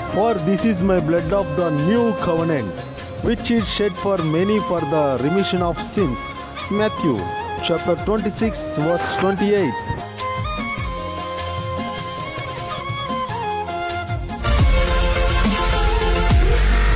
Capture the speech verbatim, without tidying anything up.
For this is my blood of the new covenant, which is shed for many for the remission of sins. Matthew chapter twenty-six verse twenty-eight.